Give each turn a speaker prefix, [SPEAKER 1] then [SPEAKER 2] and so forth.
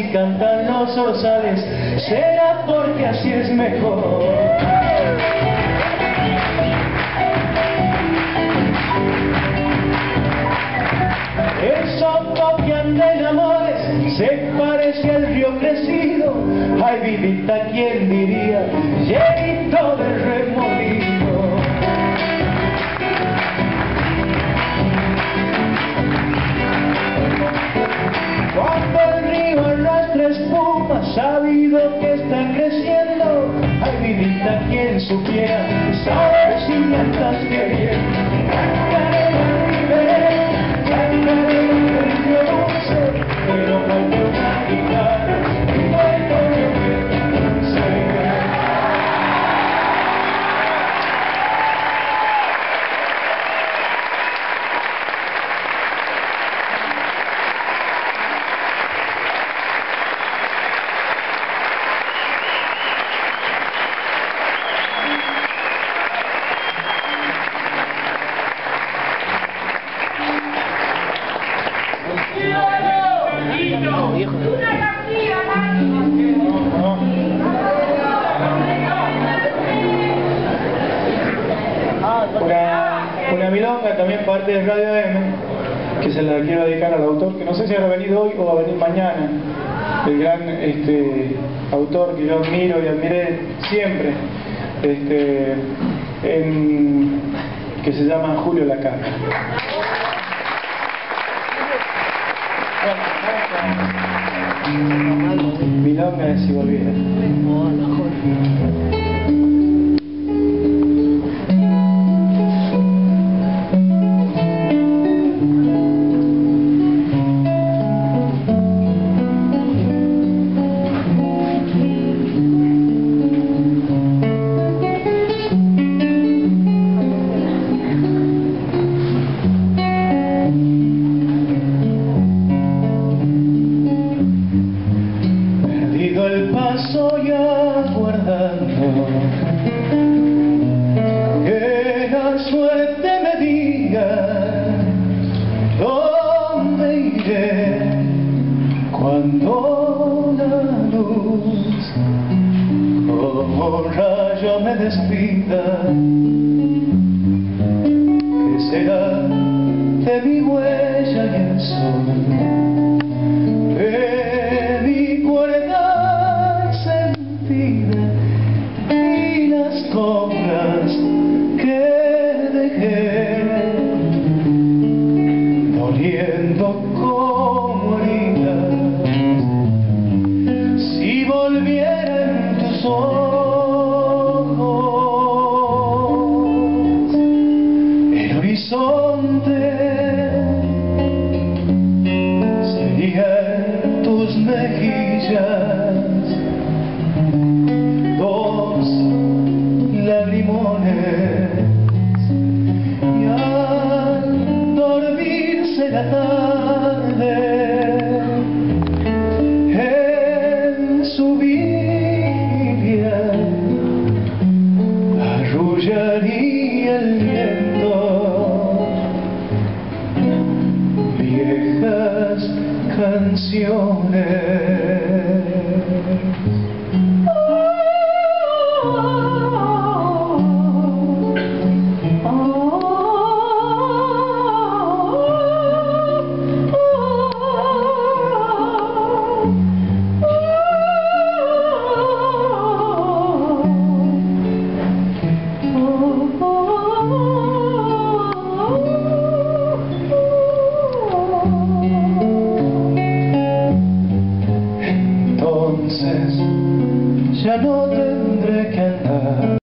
[SPEAKER 1] cantan los zorzales, será porque así es mejor. El soto que anda en amores se parece al río crecido. Ay, vidita, ¿quién diría? Llenito de remolino. Cuando el río arrastra espuma, sabido que está creciendo. Ay, vidita, ¿quién supiera? Saber si me estás queriendo. Pero no hay una guitarra, no hay una milonga también parte de Radio M, que se la quiero dedicar al autor, que no sé si habrá venido hoy o va a venir mañana, el gran autor que yo admiro y admiré siempre, que se llama Julio Lacarra. Milonga de Si Volviera. El paso ya guardando que la suerte me diga dónde iré cuando la luz como un rayo me despida. ¿Qué será de mi huella y el sol? De mi cuerda y las coplas que dejé doliendo como heridas? Si volvieran tus ojos, el horizonte sería tus mejillas, lagrimones, y al dormirse la tarde en su vigilia arrullaría el viento viejas canciones.